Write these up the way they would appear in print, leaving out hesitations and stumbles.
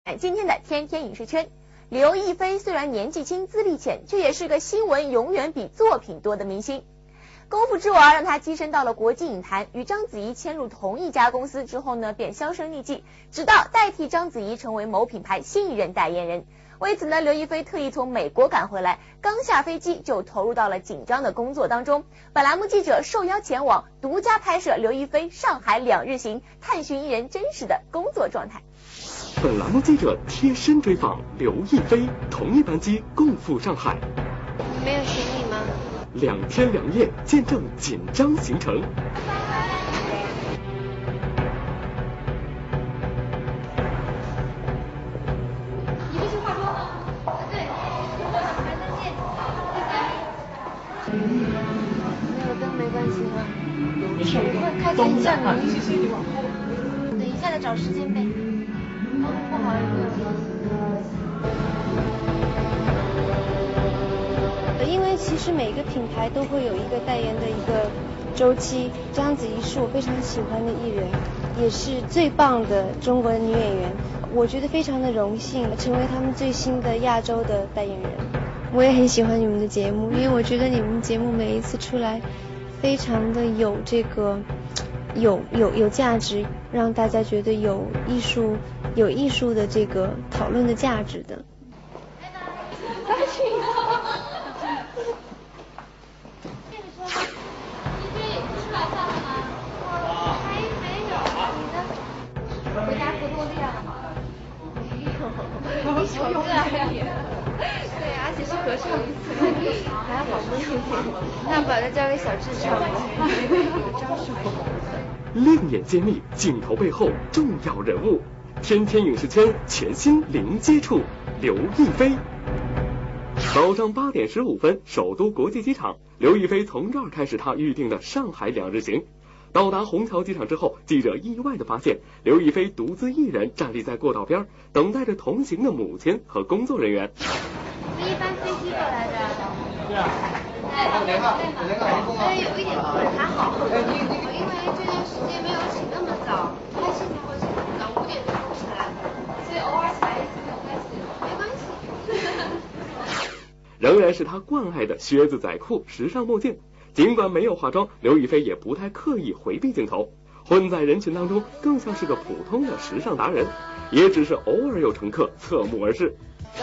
今天的天天影视圈，刘亦菲虽然年纪轻资历浅，却也是个新闻永远比作品多的明星。功夫之王让她跻身到了国际影坛，与章子怡签入同一家公司之后呢，便销声匿迹，直到代替章子怡成为某品牌新一任代言人。为此呢，刘亦菲特意从美国赶回来，刚下飞机就投入到了紧张的工作当中。本栏目记者受邀前往，独家拍摄刘亦菲上海2日行，探寻艺人真实的工作状态。 本栏目记者贴身追访刘亦菲，同一班机共赴上海。 没有行李吗 ？2天2夜见证紧张行程。 你们去化妆？对，还在见。没有灯没关系吗？开灯一下你往后。等一下再找时间呗。不好意思。因为其实每个品牌都会有一个代言的一个周期。章子怡是我非常喜欢的艺人，也是最棒的中国的女演员。我觉得非常的荣幸成为他们最新的亚洲的代言人。我也很喜欢你们的节目，因为我觉得你们节目每一次出来非常的有这个有价值，让大家觉得有艺术的这个讨论的价值的。 回家做作业了吗？没有，一首歌对，而且是合唱，还好不是。 那把它交给小智唱吧。 招手。 另眼揭秘镜头背后重要人物，天天影视圈全新零接触，刘亦菲。早上8点15分，首都国际机场，刘亦菲从这儿开始她预定的上海2日行。到达虹桥机场之后，记者意外地发现刘亦菲独自一人站立在过道边，等待着同行的母亲和工作人员。 你一般飞机过来的？ 是啊。 有一点困，还好。因为这段时间没有起那么早，拍戏才会起那么早，5点钟起来，所以偶尔起来一次没有关系，没关系。 仍然是她惯爱的靴子仔裤、时尚墨镜。尽管没有化妆，刘亦菲也不太刻意回避镜头，混在人群当中，更像是个普通的时尚达人，也只是偶尔有乘客侧目而视。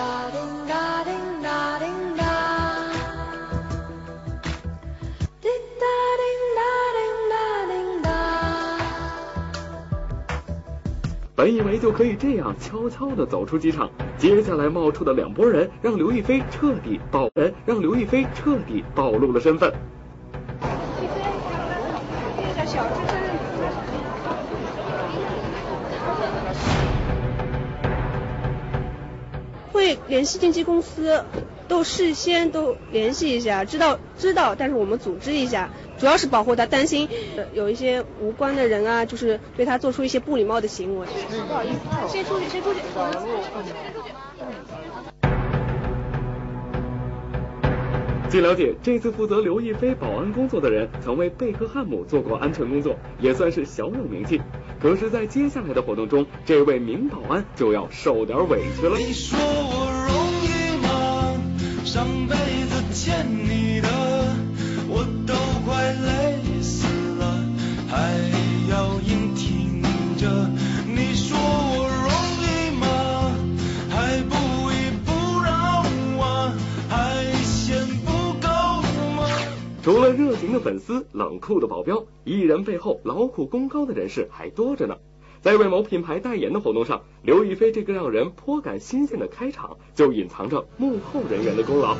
本以为就可以这样悄悄地走出机场，接下来冒出的2拨人让刘亦菲彻底暴露了身份。 会联系经纪公司，事先都联系一下，知道，但是我们组织一下，主要是保护他，担心有一些无关的人啊，就是对他做出一些不礼貌的行为。不好意思，先出去。 据了解，这次负责刘亦菲保安工作的人曾为贝克汉姆做过安全工作，也算是小有名气。可是在接下来的活动中，这位名保安就要受点委屈了。 你说我容易吗？上辈子欠你的我都快累死了，还要硬挺着。你说我容易吗？还不依不饶啊，还嫌不够吗？ 除了热情的粉丝、冷酷的保镖，艺人背后劳苦功高的人士还多着呢。在为某品牌代言的活动上，刘亦菲这个让人颇感新鲜的开场，就隐藏着幕后人员的功劳。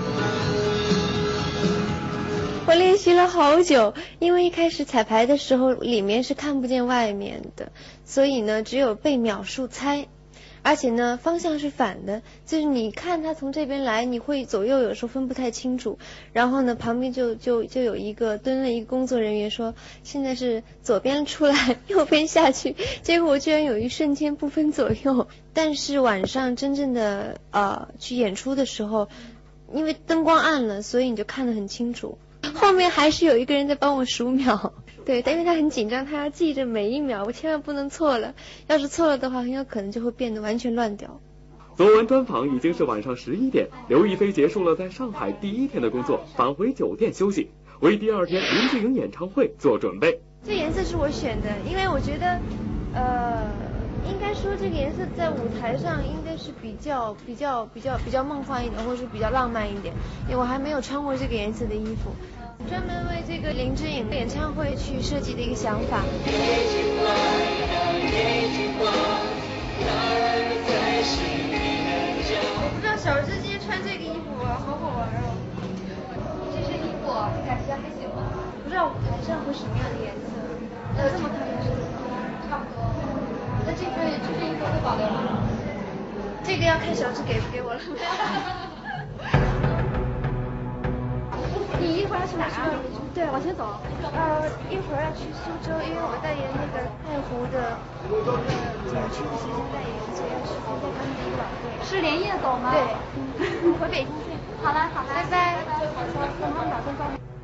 我练习了好久，因为一开始彩排的时候里面是看不见外面的，所以呢只有背秒数猜，而且呢方向是反的，就是你看他从这边来，你会左右有时候分不太清楚，然后呢旁边就有一个蹲了一个工作人员说现在是左边出来右边下去，结果我居然有一瞬间不分左右。但是晚上真正的去演出的时候，因为灯光暗了，所以你就看得很清楚。 后面还是有一个人在帮我数秒，对，但因为他很紧张，他要记着每一秒，我千万不能错了，要是错了的话，很有可能就会变得完全乱掉。 做完专访已经是晚上11点，刘亦菲结束了在上海第1天的工作，返回酒店休息，为第2天林志颖演唱会做准备。 这颜色是我选的，因为我觉得，应该说这个颜色在舞台上应该是比较梦幻一点，或者是比较浪漫一点，因为我还没有穿过这个颜色的衣服，专门为这个林志颖演唱会去设计的一个想法。我不知道小智今天穿这个衣服啊，好好玩哦。 这身衣服感觉还行吧？ 不知道舞台上会什么样的颜色？这么看还是差不多。那这身衣服会保留吗？ 这个要看小智给不给我了。 你一会儿要去哪儿？ 对， 往前走。 一会儿要去苏州，因为我代言那个太湖的剪出的形象代言，所以要去参加他们的一个晚会。 是连夜走吗？ 对，回北京见。 好了， 拜拜。 跟他们打声招呼。